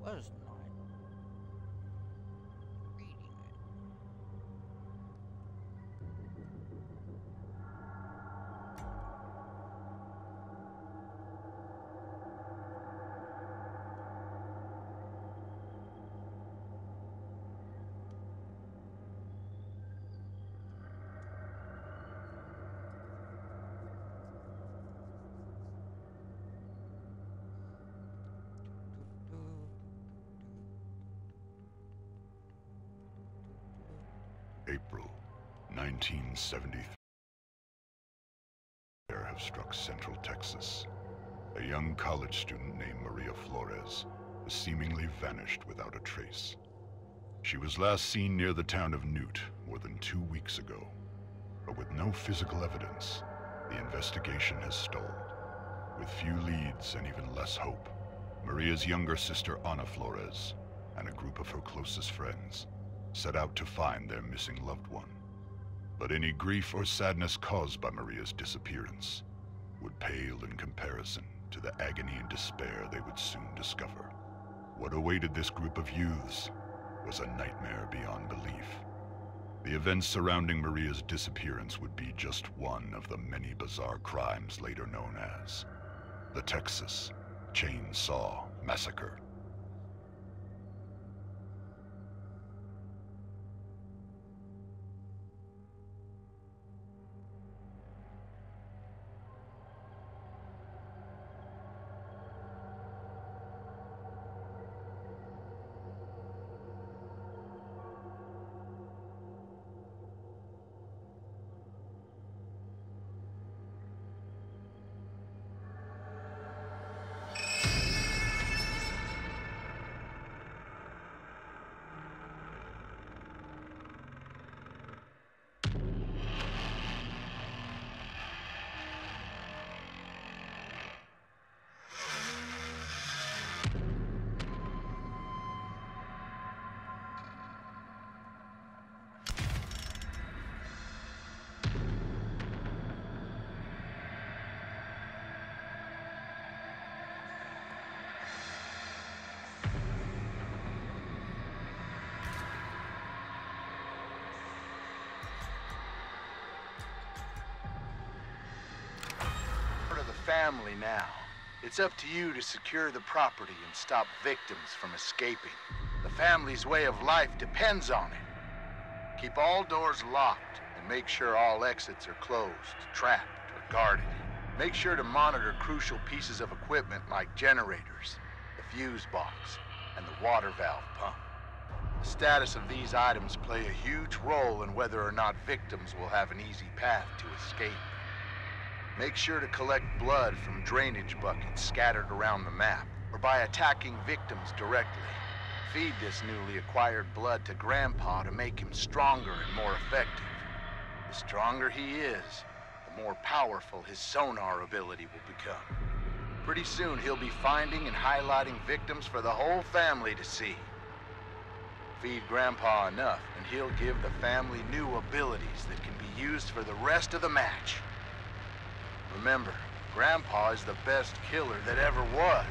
was not reading it. April 1973. Have struck Central Texas. A young college student named Maria Flores has seemingly vanished without a trace. She was last seen near the town of Newt more than 2 weeks ago, but with no physical evidence, the investigation has stalled. With few leads and even less hope, Maria's younger sister Ana Flores and a group of her closest friends set out to find their missing loved one. But any grief or sadness caused by Maria's disappearance would pale in comparison to the agony and despair they would soon discover. What awaited this group of youths was a nightmare beyond belief. The events surrounding Maria's disappearance would be just one of the many bizarre crimes later known as the Texas Chainsaw Massacre. Family now. It's up to you to secure the property and stop victims from escaping. The family's way of life depends on it. Keep all doors locked and make sure all exits are closed, trapped, or guarded. Make sure to monitor crucial pieces of equipment like generators, the fuse box, and the water valve pump. The status of these items play a huge role in whether or not victims will have an easy path to escape. Make sure to collect blood from drainage buckets scattered around the map, or by attacking victims directly. Feed this newly acquired blood to Grandpa to make him stronger and more effective. The stronger he is, the more powerful his sonar ability will become. Pretty soon he'll be finding and highlighting victims for the whole family to see. Feed Grandpa enough, and he'll give the family new abilities that can be used for the rest of the match. Remember, Grandpa is the best killer that ever was.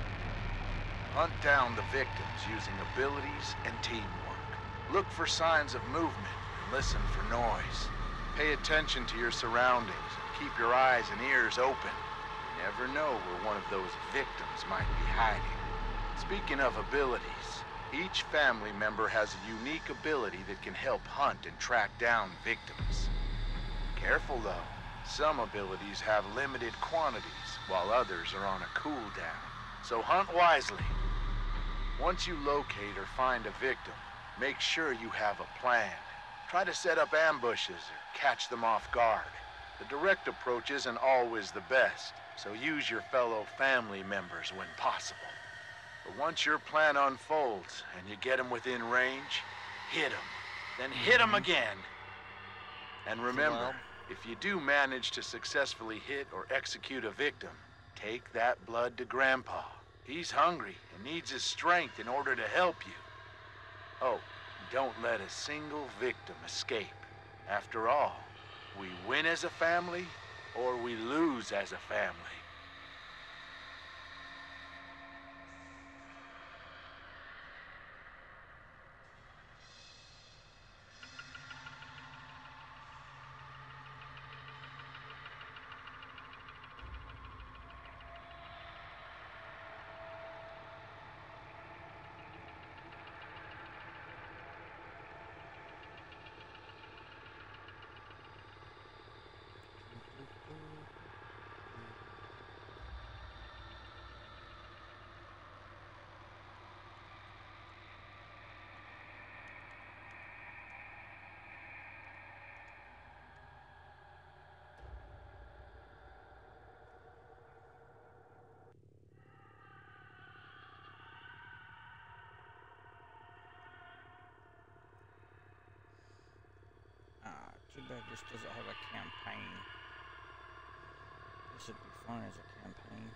Hunt down the victims using abilities and teamwork. Look for signs of movement and listen for noise. Pay attention to your surroundings and keep your eyes and ears open. You never know where one of those victims might be hiding. Speaking of abilities, each family member has a unique ability that can help hunt and track down victims. Careful though. Some abilities have limited quantities, while others are on a cooldown. So hunt wisely. Once you locate or find a victim, make sure you have a plan. Try to set up ambushes or catch them off guard. The direct approach isn't always the best, so use your fellow family members when possible. But once your plan unfolds and you get them within range, hit them. Then hit them again. And remember, if you do manage to successfully hit or execute a victim, take that blood to Grandpa. He's hungry and needs his strength in order to help you. Oh, don't let a single victim escape. After all, we win as a family, or we lose as a family. Too bad this doesn't have a campaign. This would be fun as a campaign.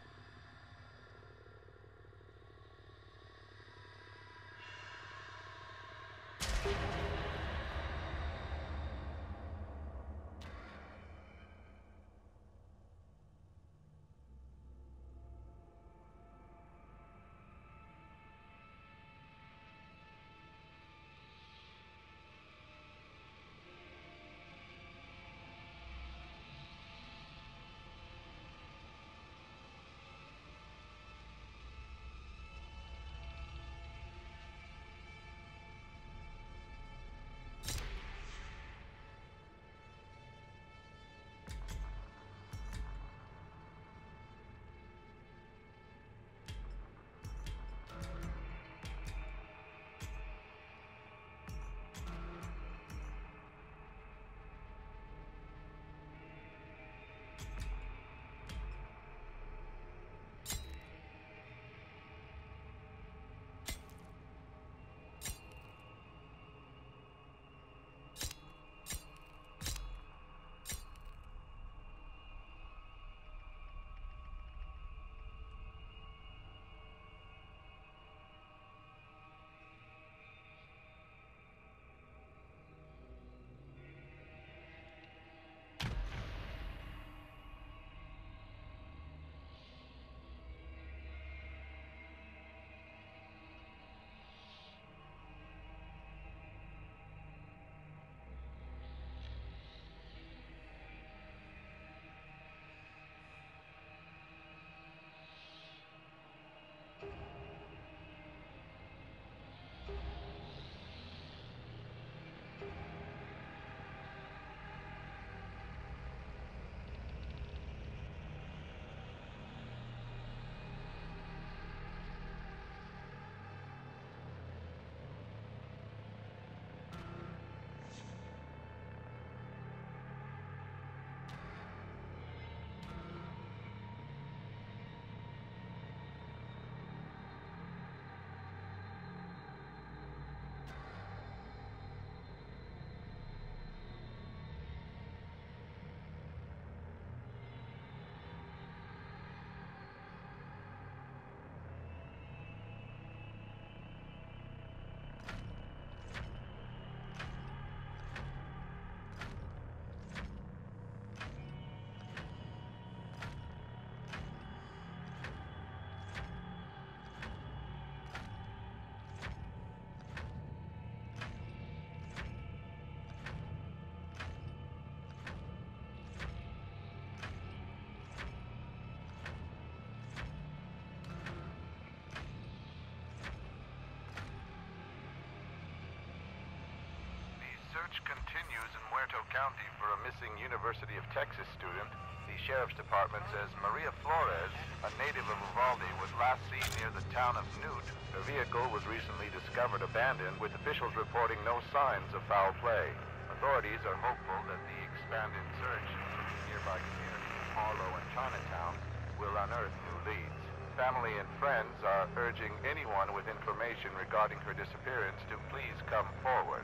Search continues in Muerto County for a missing University of Texas student. The Sheriff's Department says Maria Flores, a native of Uvalde, was last seen near the town of Newt. Her vehicle was recently discovered abandoned, with officials reporting no signs of foul play. Authorities are hopeful that the expanded search in nearby communities of Harlow and Chinatown will unearth new leads. Family and friends are urging anyone with information regarding her disappearance to please come forward.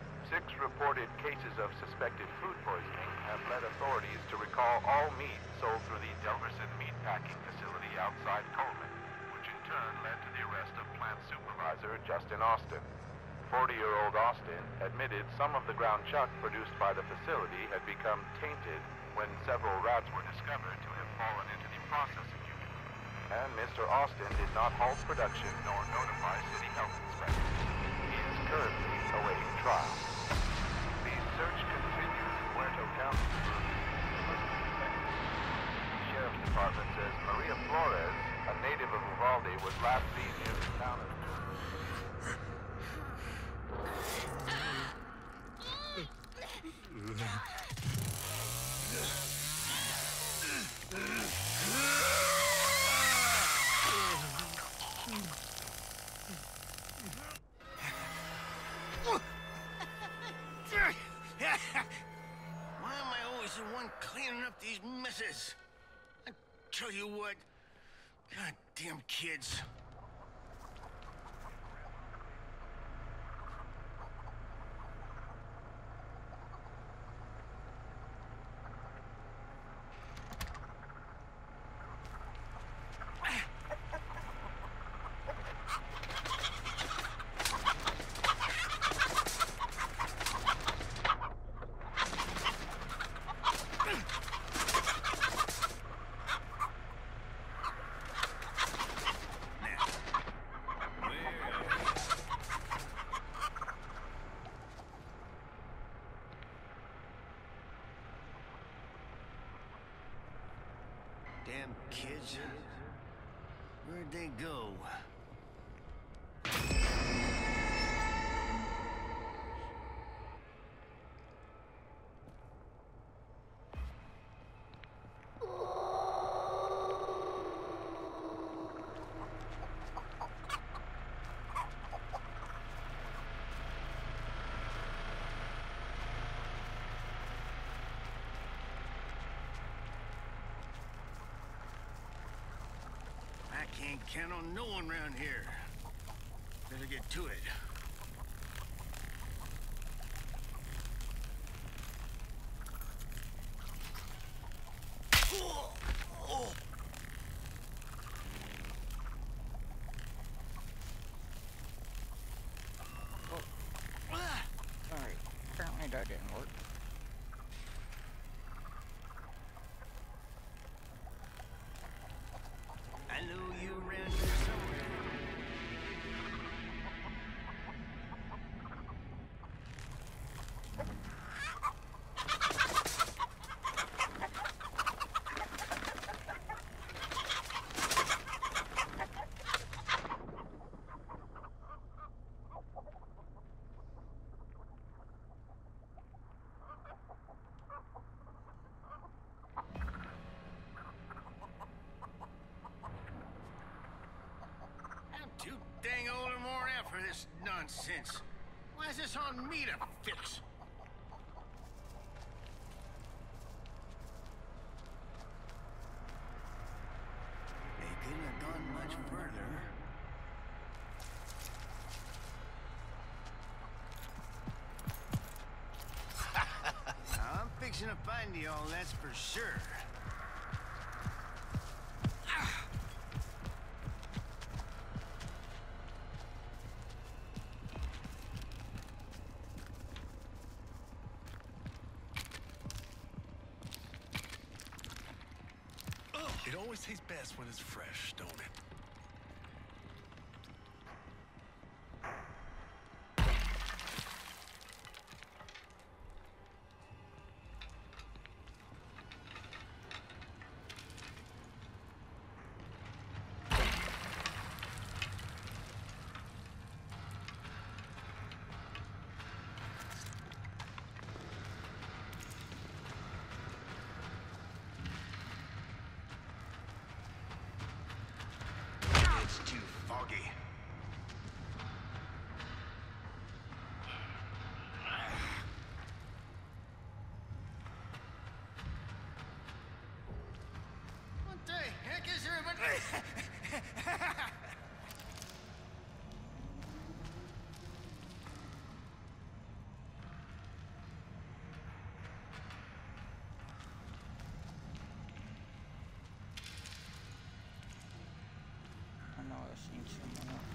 6 reported cases of suspected food poisoning have led authorities to recall all meat sold through the Delverson meatpacking facility outside Coleman, which in turn led to the arrest of plant supervisor Justin Austin. 40-year-old Austin admitted some of the ground chuck produced by the facility had become tainted when several rats were discovered to have fallen into the processing unit. And Mr. Austin did not halt production nor notify city health inspectors. He is currently awaiting trial. The search continues in Muerto County. The Sheriff's Department says Maria Flores, a native of Uvalde, was last seen near the town of... Why am I always the one cleaning up these messes? I tell you what, goddamn kids. go. I can't count on no one around here. Better get to it. Alright, apparently that didn't work. I know you around here somewhere. I'm too dang old and worn out for this nonsense. Why is this on me to fix? They couldn't have gone much further. I'm fixing to find you all, that's for sure. It always tastes best when it's fresh, don't it? It's too foggy. What the heck is everybody? I know I've seen someone else.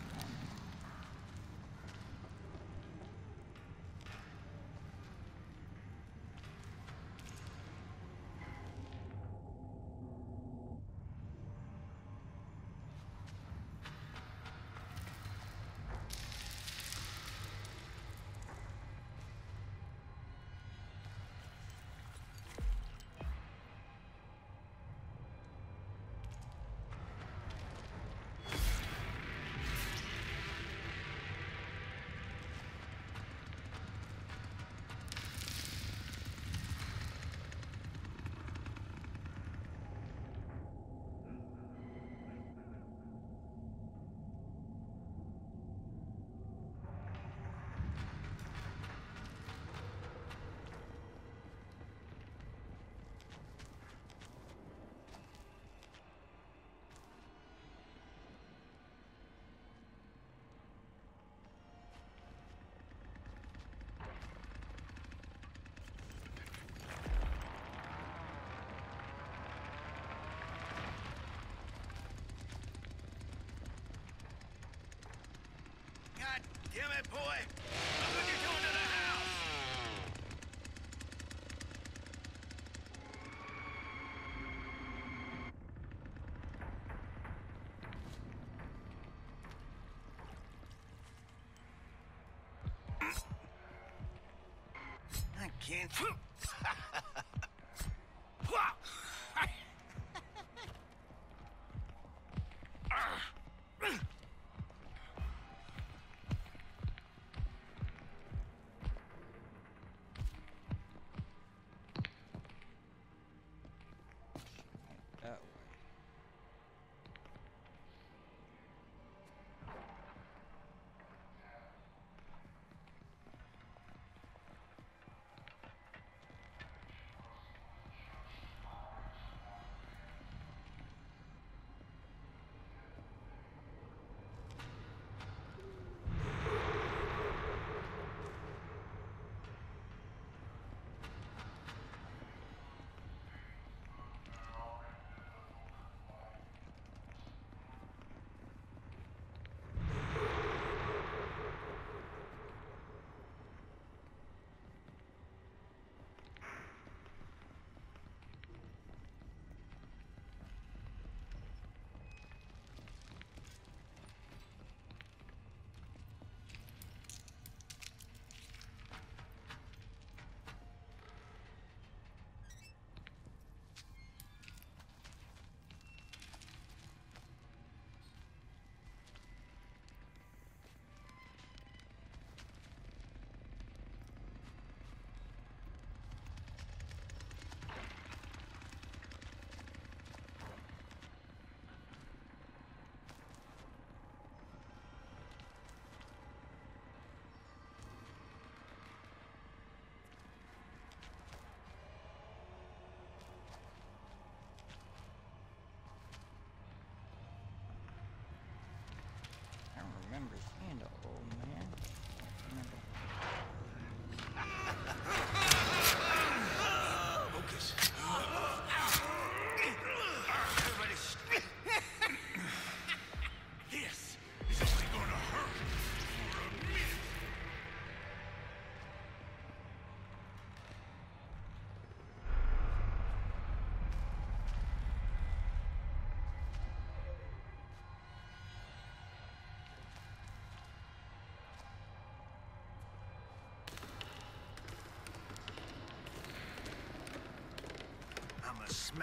God damn it, boy! Look what you're doing to the house! I can't.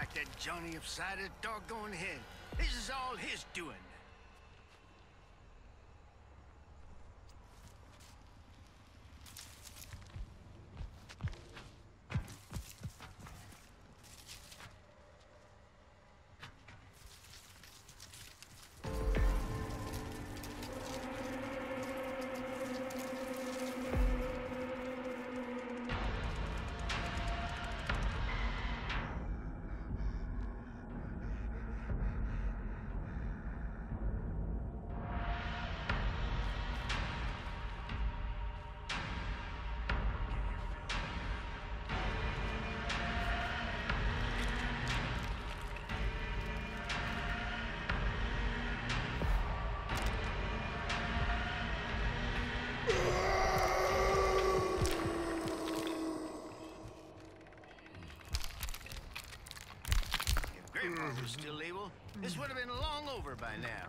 smack that Johnny upside his doggone head. This is all his doing. Grandpa was still able, this would have been long over by now.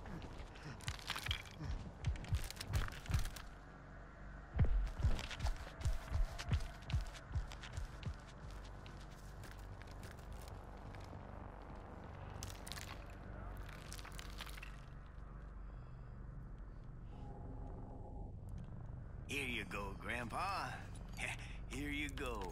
Here you go, Grandpa. Here you go.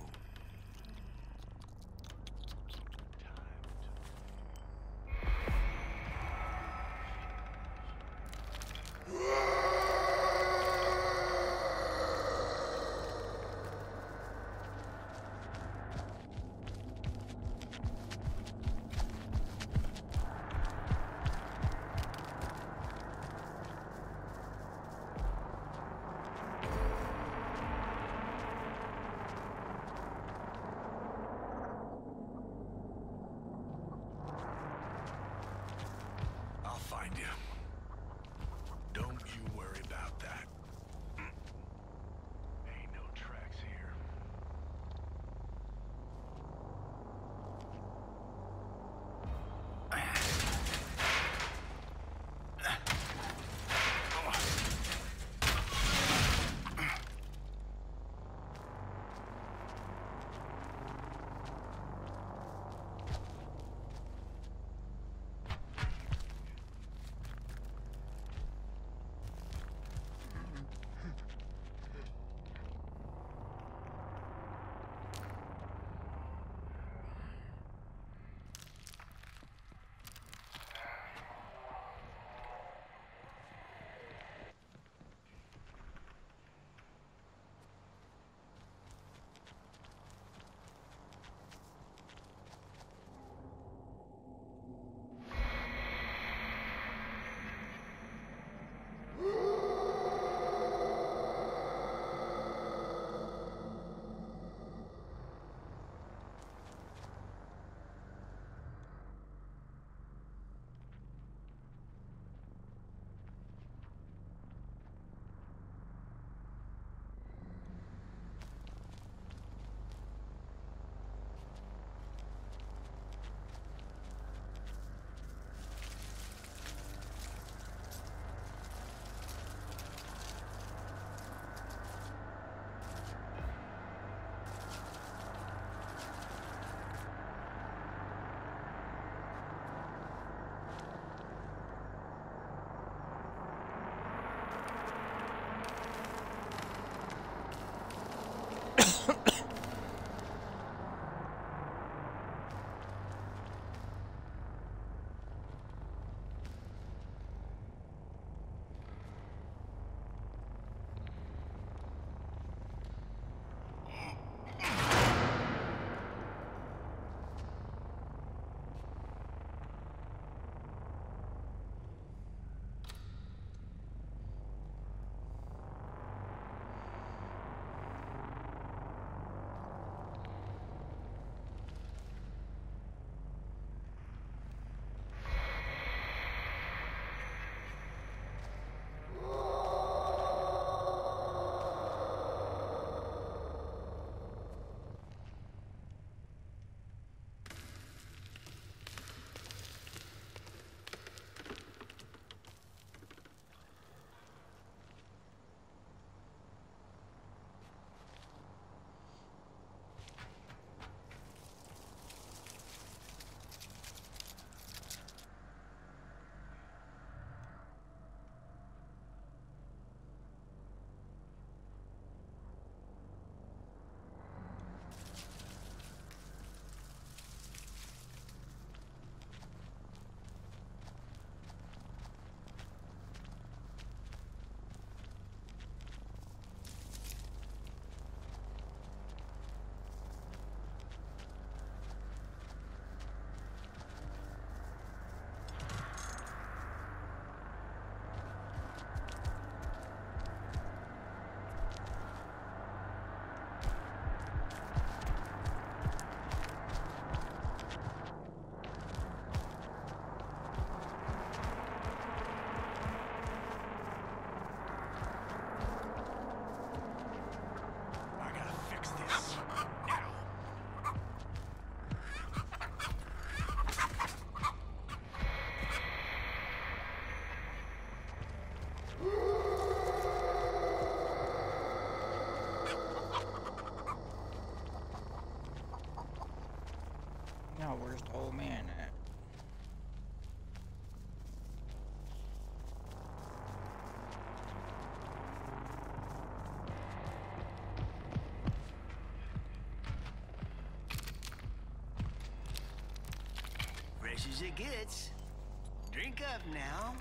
as it gets. Drink up now.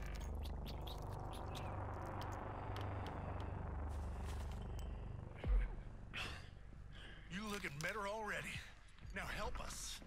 You looking better already. Now help us.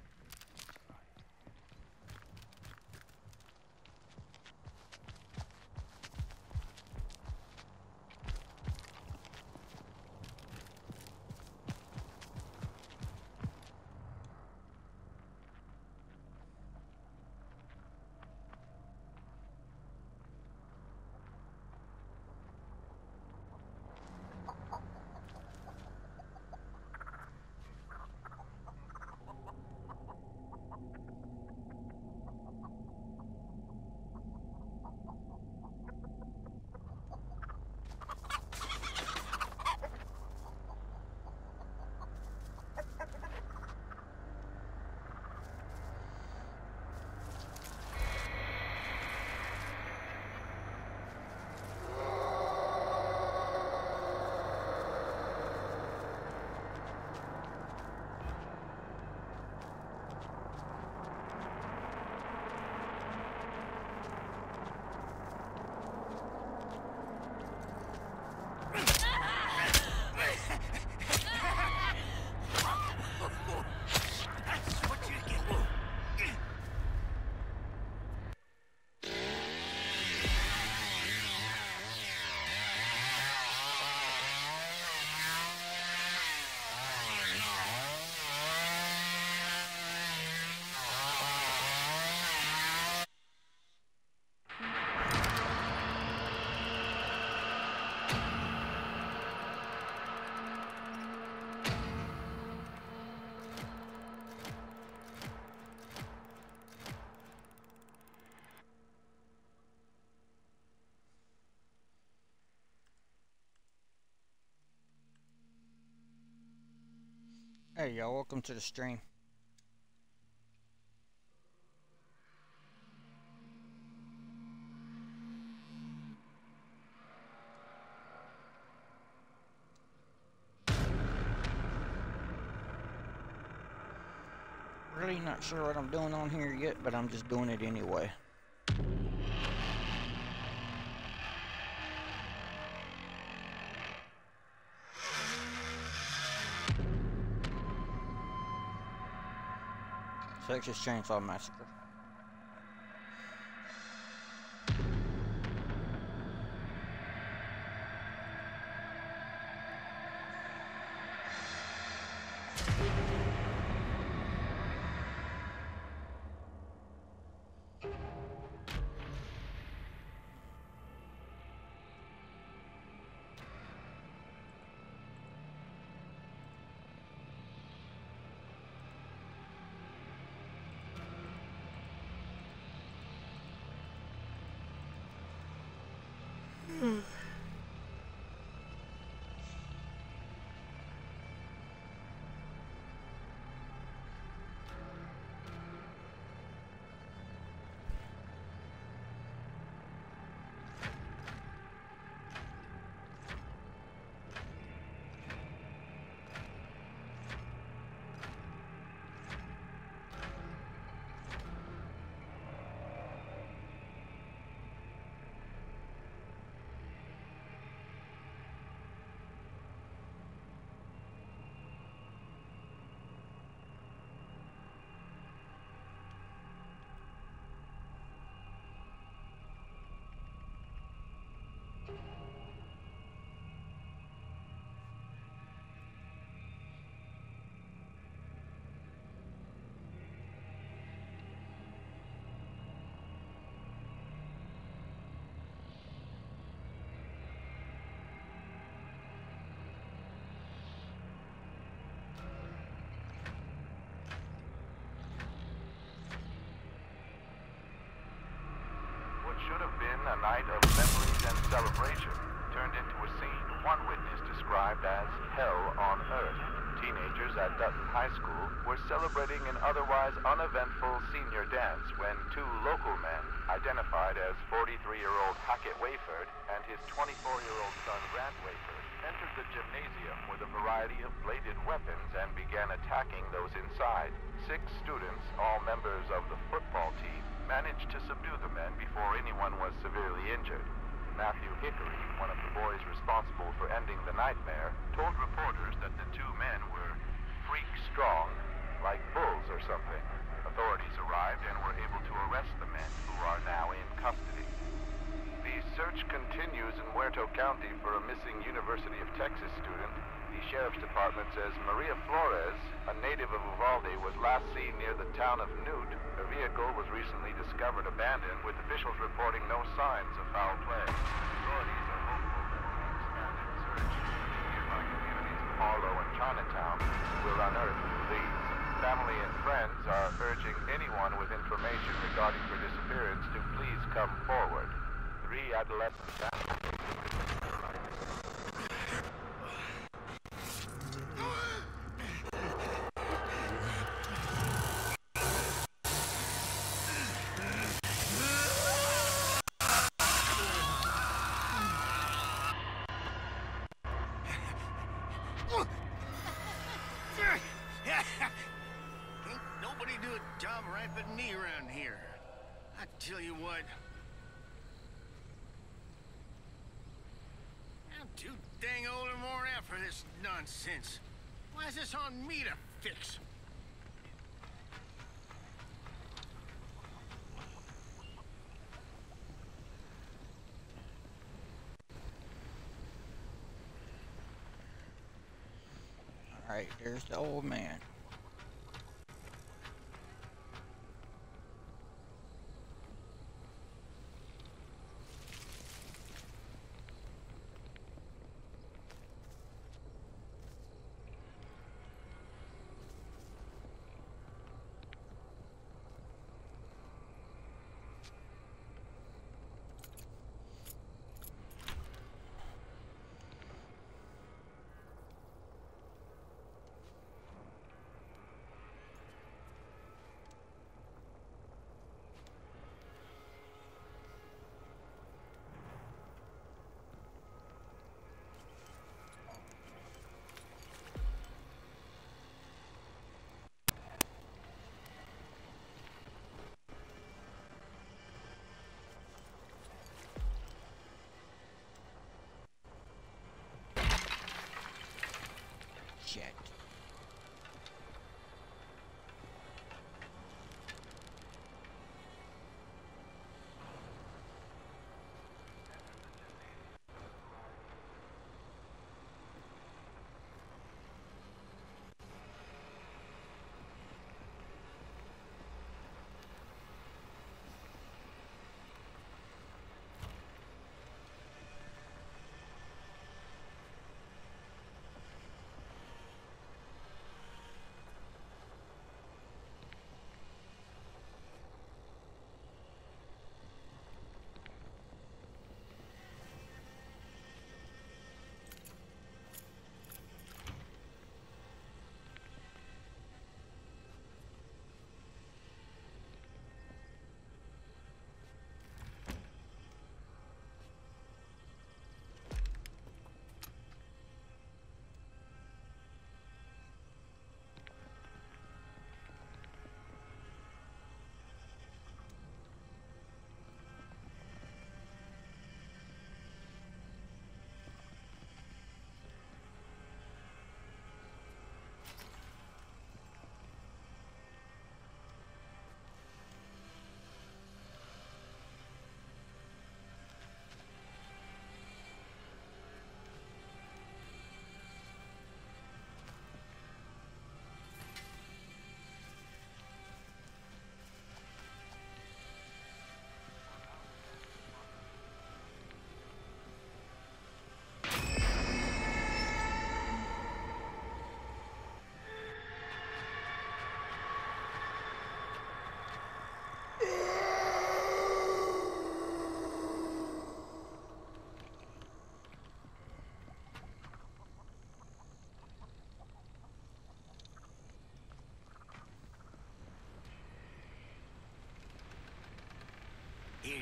Hey y'all, welcome to the stream. Really not sure what I'm doing on here yet, but I'm just doing it anyway. Texas Chainsaw Massacre. Should have been a night of memories and celebration turned into a scene one witness described as hell on earth. Teenagers at Dutton High School were celebrating an otherwise uneventful senior dance when two local men, identified as 43-year-old Hackett Wayford and his 24-year-old son Grant Wayford, entered the gymnasium with a variety of bladed weapons and began attacking those inside. 6 students, all members of the football team, managed to subdue the men before anyone was severely injured. Matthew Hickory, one of the boys responsible for ending the nightmare, told reporters that the 2 men were freak strong, like bulls or something. Authorities arrived and were able to arrest the men, who are now in custody. The search continues in Muerto County for a missing University of Texas student. The Sheriff's Department says Maria Flores, a native of Uvalde, was last seen near the town of Newt. Her vehicle was recently discovered abandoned, with officials reporting no signs of foul play. Authorities are hopeful that the expanded search in the nearby communities of Harlow and Chinatown will unearth leads. Family and friends are urging anyone with information regarding her disappearance to please come forward. 3 adolescents Ain't nobody do a job right but me around here. I tell you what. I'm too dang old and worn out for this nonsense. Why is this on me to fix? Alright, there's the old man. Shit.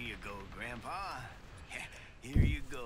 you go, Grandpa. Here you go.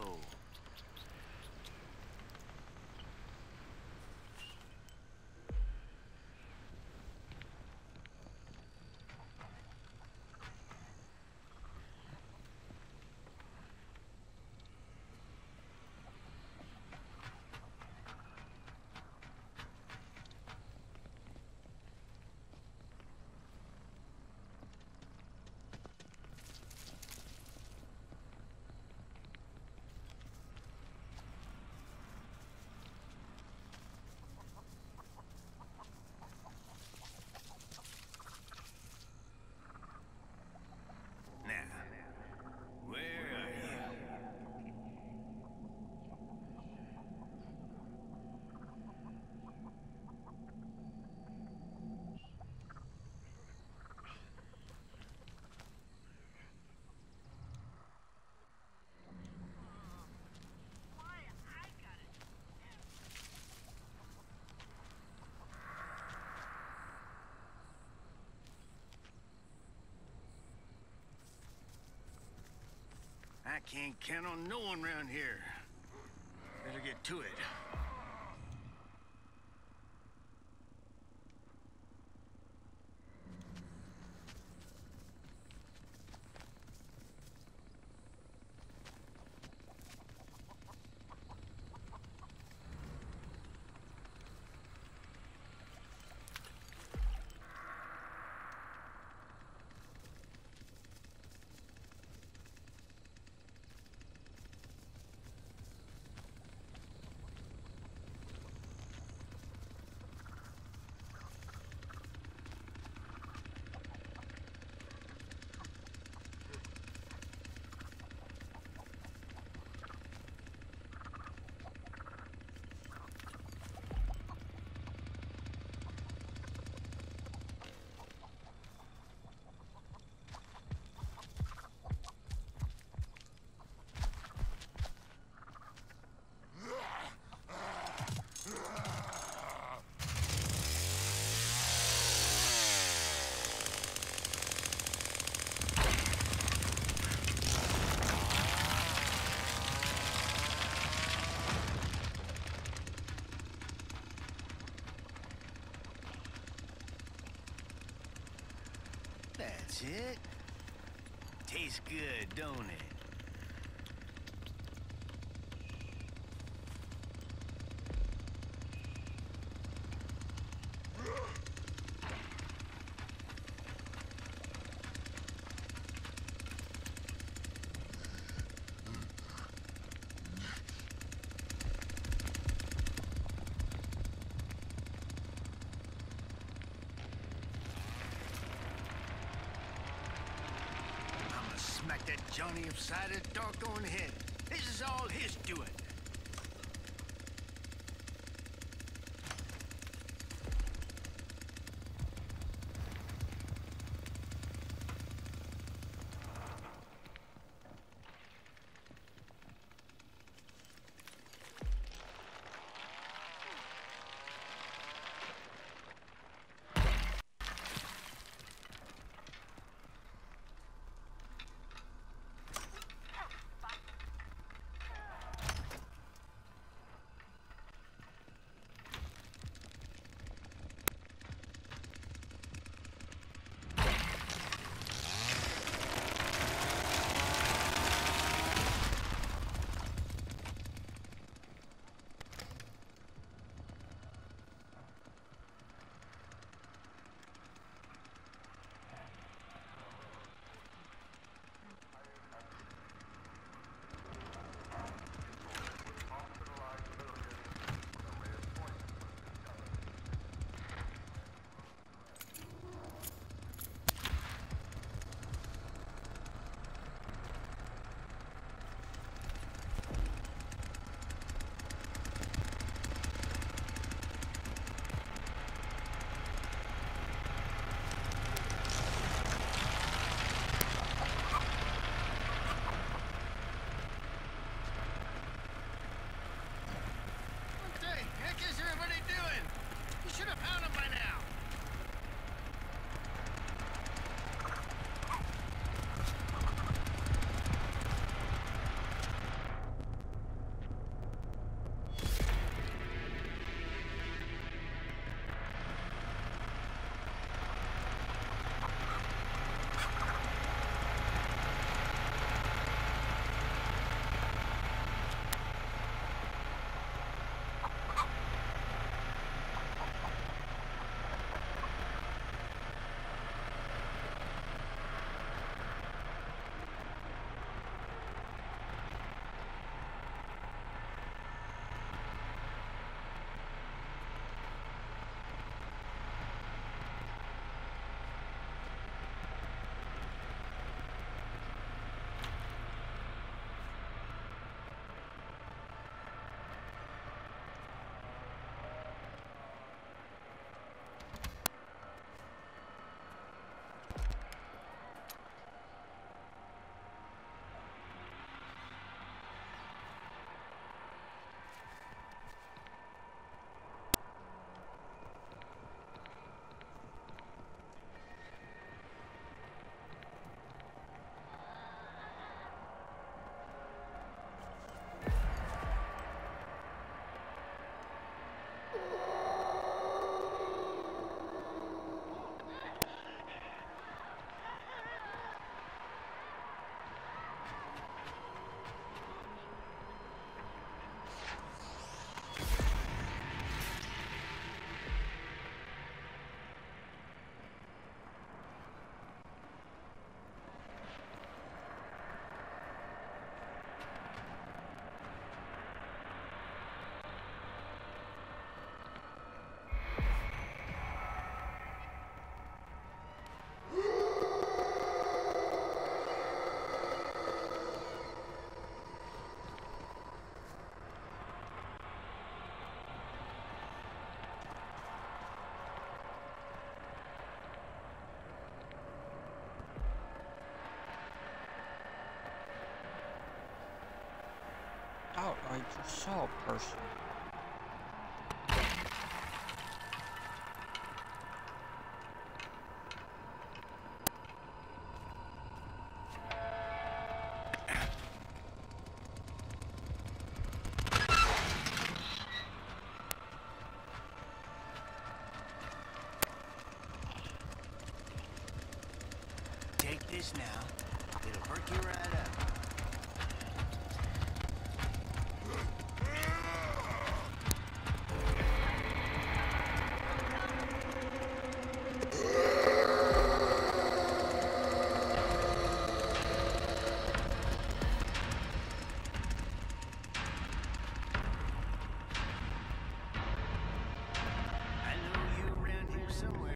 I can't count on no one around here. Better get to it. That's it. Tastes good, don't it? Smack that Johnny upside his doggone head. This is all his doing. I saw a person. Take this now. It'll perk you right up. I know you around here somewhere.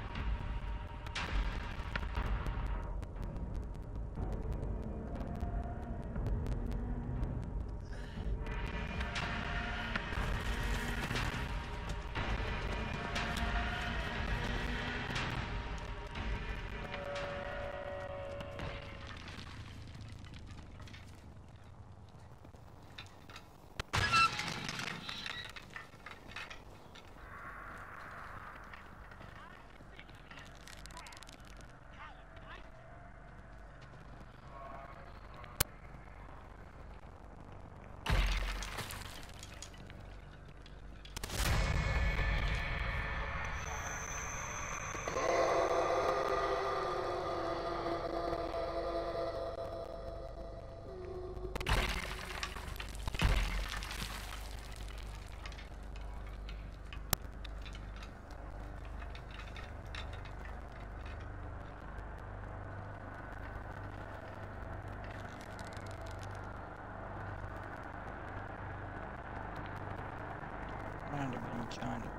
Might have been kind of.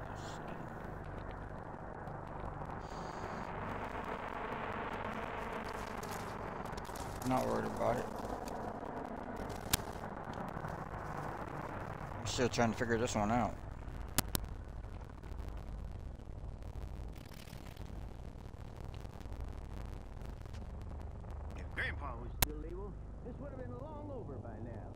Not worried about it. I'm still trying to figure this one out. If Grandpa was still able, this would have been long over by now.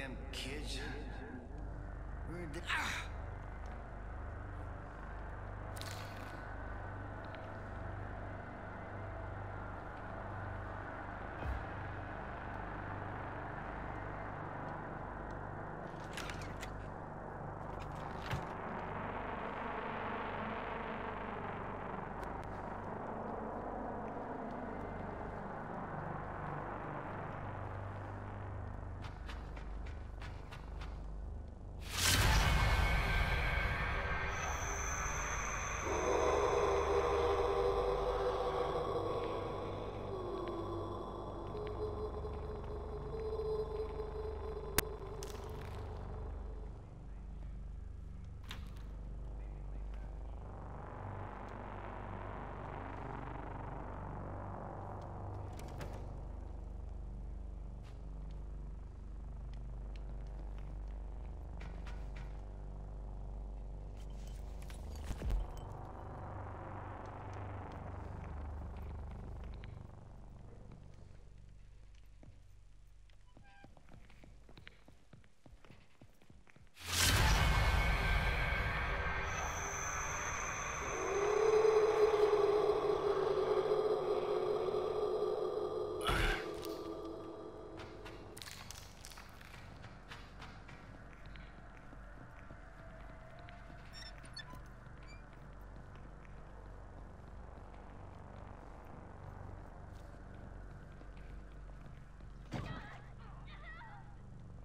damn kids. Where'd they... Ah!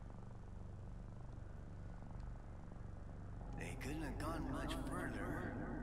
They couldn't have gone much further.